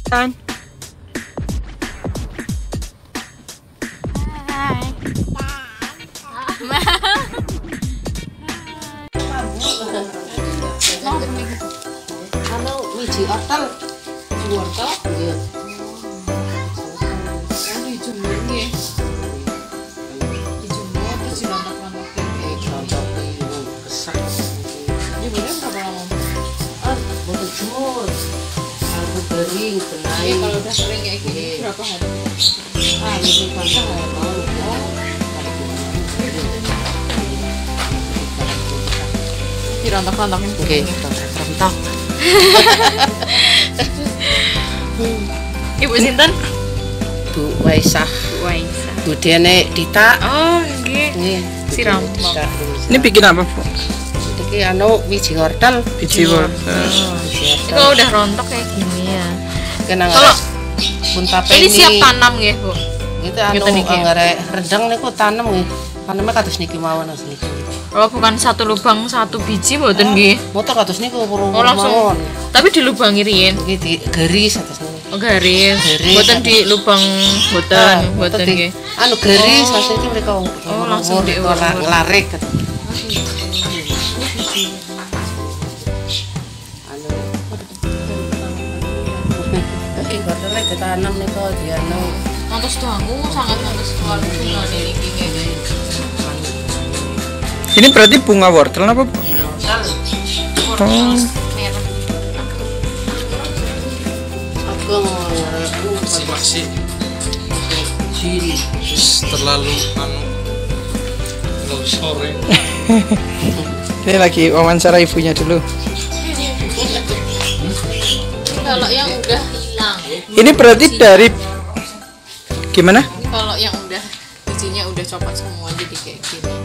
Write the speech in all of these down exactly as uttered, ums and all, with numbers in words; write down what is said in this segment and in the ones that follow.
Kan? Hai. Anu wiji wortel, wiji wortel nggih. Kan dijemur nggih. Dijemur terus dirontok-rontokin. Eh, contoh iki kesak. Ini bener berapa lama? Ah, boten jemur. Aku kering, tenai. Iya, kalau udah kering kayak gini berapa hari? Ah, ini basah ya, mau. Dirontok-rontokin. Oke, rontok. Ibu sinten? Bu Waisah, Waisa. budene Dita. Oh, nggih. Nggih, Si Rampok. Ini bikin apa, Bu? Iki anu wiji wortel. Biji wortel. Ini kalau udah rontok kayak gini ya. Kenang Kalau pun tape ini siap tanam nggih, Bu. Itu anu Ngeten iki. anggere rendang niku tanem nggih. Taneme kados niki mawon asli. Kalau bukan satu lubang satu biji mboten nggih. Motor kados niku kurung Oh, langsung. mawon. Tapi dilubangi riyen. Iki di garis atas niku. Oh, garis. Garis. Mboten di lubang mboten, Ah, mboten di- nggih. Anu garis Oh. maksudnya mereka Oh, langsung diurut. larik gitu. Anu. Iki wortelnya ditanam niku dia anu. Ngantos dangu sangat ngantos keluar bungane iki nggih. Ini berarti bunga wortel apa, Bu? Wortel merah. Ageng anu masih ciri. terlalu anu terlalu sore. Ini lagi wawancara ibunya dulu. Kalau yang udah hilang, Ini berarti dari gimana? kalau yang udah bijinya udah copot semua jadi kayak gini.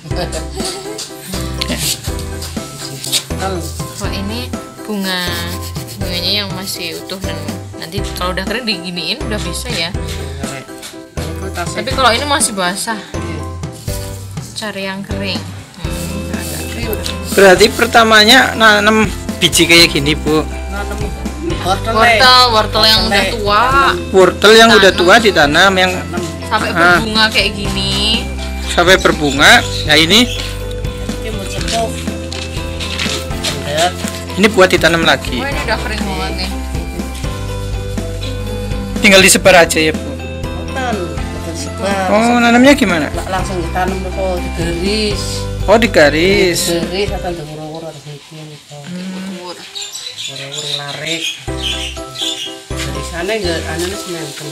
Kalau ini bunga bunganya yang masih utuh dan nanti kalau udah kering diginiin udah bisa ya. Tapi kalau ini masih basah, cari yang kering. Hmm, agak kering. Berarti pertamanya nanam biji kayak gini, Bu. Wortel. Wortel, wortel yang udah tua Wortel yang udah tua ditanam yang sampai Ah. berbunga kayak gini. sampai berbunga. Nah, ini Iki mau cetok. Lihat. ini buat ditanam lagi. Wah, ini udah kering banget nih. Tinggal disebar aja ya, Bu. Boten, boten sebar. Oh, nanamnya gimana? Lah, langsung ditanam niku digaris. Oh, digaris. Garis akan diurung-urung harus iki niku. Umur. Urung-urung larik. Dari sana enggak anu sementen.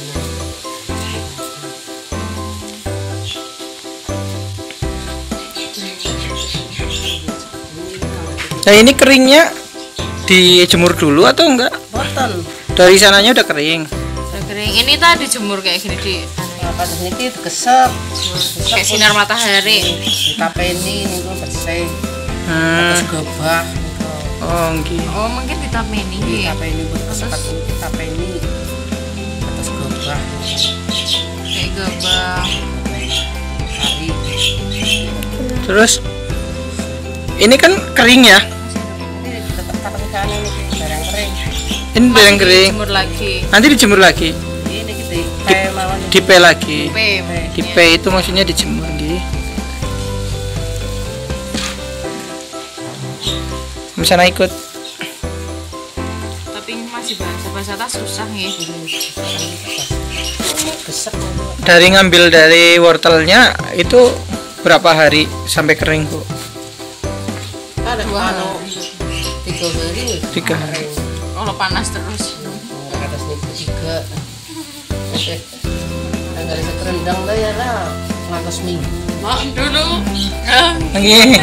Nah, ini keringnya dijemur dulu atau enggak? Boten. Dari sananya udah kering. Udah kering. Ini tadi jemur kayak gini di Nah, kados niki digesek. kayak sinar matahari. Ditapeni niku bersih. Hmm. Terus gobah niku. Oh, nggih. Oh, mungkin ditapeni nggih. Ditapeni bersih ditapeni. Terus gobah. Kayak gabah. Hari. Terus ini kan kering ya. Ini tetap tapi sana niki barang kering. Ini udah yang kering. Jemur lagi. Nanti dijemur lagi. Ini kita kayak mawon. Dipe lagi. P. Dipe itu maksudnya dijemur nggih. Misalnya ikut. Tapi ini masih basah-basah tas susah nih. Gesek. Dari ngambil dari wortelnya itu berapa hari sampai kering, Bu? Ada anu tiga hari. Tiga hari. Kalau panas terus. Atas niku tiga. Tanggal sekerendang lah ya lah. Ngantos minggu. Mak dulu. Nggih.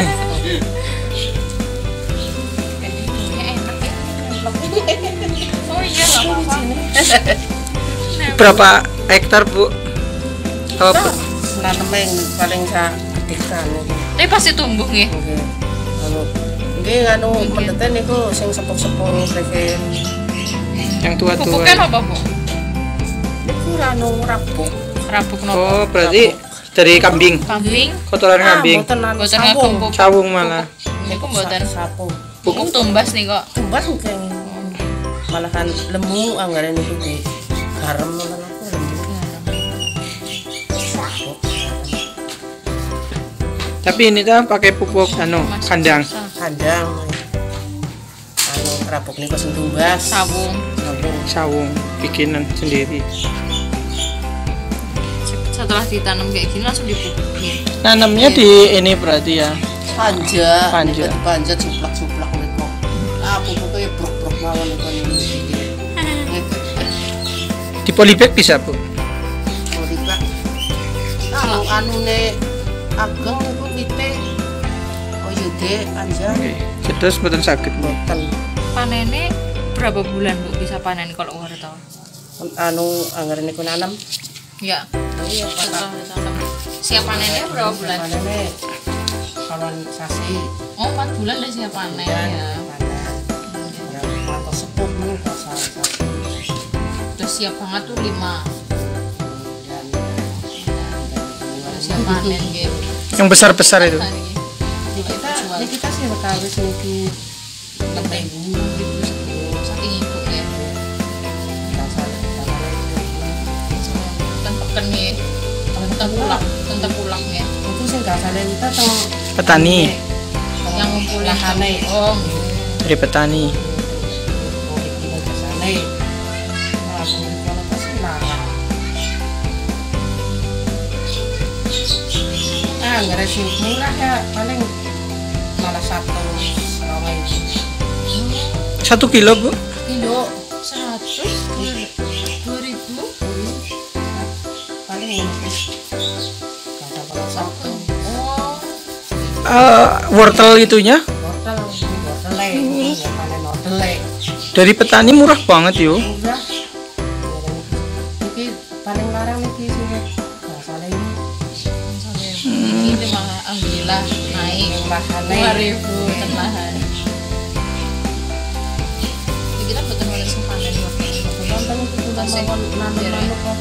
Oh iya nggak apa-apa. Berapa hektar, Bu? Oh, Bu. Nanem yang paling sa ikan. Tapi pasti tumbuh nih. Nggih. Anu nggih anu mendete niku sing sepuh-sepuh reken. Yang tua-tua. Pupuknya apa, Bu? Niku anu rapuk. Rabuk nopo? Oh, berarti dari kambing. Kambing. Kotoran kambing. Mboten anu Boten sabung. ngagem pupuk. Sawung malah. Niku mboten Sapu. pupuk tumbas nih kok. Tumbas mungkin. malahan lemu anggaran itu di garam malah aku lemu. Tapi ini tuh pakai pupuk anu kandang. Kandang. Anu kerapuk niku sing tumbas. Sawung. Sawung. Sawung bikinan sendiri. Setelah ditanam kayak gini langsung dipupukin. Nanamnya di ini berarti ya. Panja. Panja. Niku panja cuplak-cuplak niku. Ah pupuknya brok-brok mawon niku. Di polybag bisa, Bu. Polybag. Anu anune ageng niku wite koyo de anjang. Oke. Terus mboten saged, Bu. Boten Panennya berapa bulan Bu bisa panen kalau wortel? anu anggaran niku nanam. Ya. Iya, setelah ditanam. Siap panennya berapa bulan? Panene kawan sasi. Oh, empat bulan udah siap panen ya. Ya, atau sepuh nih bahasa sasi. Udah siap banget tuh lima. Dan Udah siap panen gitu. Yang besar-besar itu. di kita di kita sih berkawis niki Penting. Saking itu ya. dasar dasar Tenteken ya. Tengkulak, tengkulaknya. itu sih nggak salah kita teng Petani. Yang ngumpulin lahane oh. Dari petani. mau bikin ke sana nah kalau pas larang ah nggak ada sih murah ya paling malah satu rawai Satu kilo, Bu. kilo Seratus dua ribu. paling ini kata kalau satu Oh. Eh, wortel itunya wortel wortel ya panen wortel dari petani murah banget yo. murah ini paling larang nih sih nggak salah ini Ini malah alhamdulillah naik yang lahane dua ribu tenlahan. Kita betul mulai sempadan wortel. nonton itu sudah mau nanam nanam kok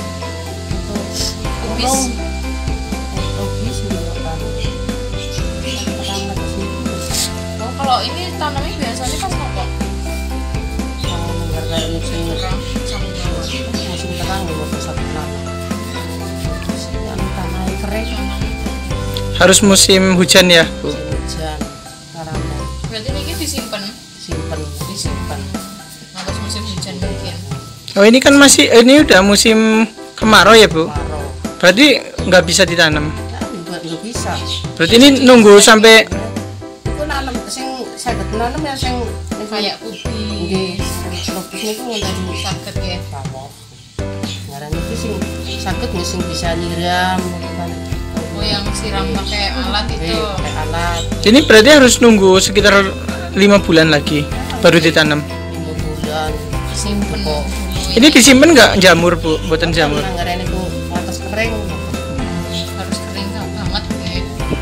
Kubis. kubis juga kan pertama ke situ Oh, kalau ini tanamnya biasanya pas nopo? mau menghargai musim Terang sama bawah. musim terang di waktu satu bulan yang tanah kering Harus musim hujan ya, Bu. musim hujan karena Berarti ini disimpan, simpen disimpan. Harus musim hujan mungkin. Oh, ini kan masih ini udah musim kemarau ya, Bu. kemarau Berarti nggak bisa ditanam. ya juga nggak bisa Berarti ini nunggu sampai itu nanam sing saya nanam ya sing Kayak ubi, di lupus itu nggak sakit ya. kapok ngaran itu sing sakit nggak sing bisa nyiram bukan Oh, yang siram pakai alat itu. pakai alat ini berarti harus nunggu sekitar lima bulan lagi baru ditanam. lima bulan Simpen dulu. Ini disimpan nggak jamur, Bu? Buatan jamur. ngaran itu atas kering Harus kering banget ya.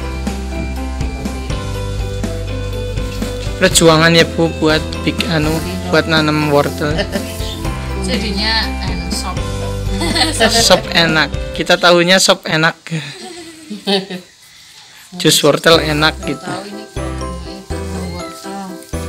Perjuangan ya, Bu, buat big anu buat nanam wortel. Jadinya anu sop. Sop enak. Kita tahunya sop enak. Jus wortel enak gitu. Tahu ini kalau itu wortel.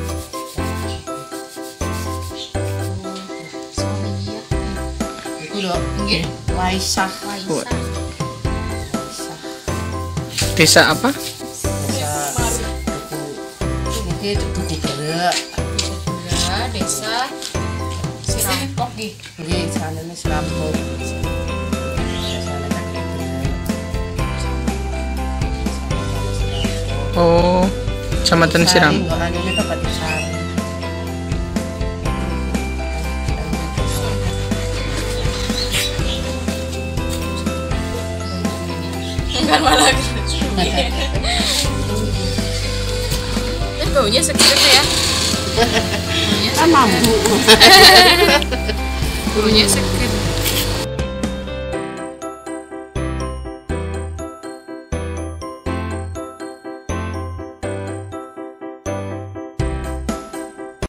Soalnya itu loh nggih, waisah Waisa. waisah Desa apa? desa duku ini duku gerak Gula, desa Sirampok nggih. ini sana ini serampok Oh, Kecamatan Siram. orang ini tempat sari Enggak malah. Ini baunya seger ya. Baunya kan mampu baunya seger.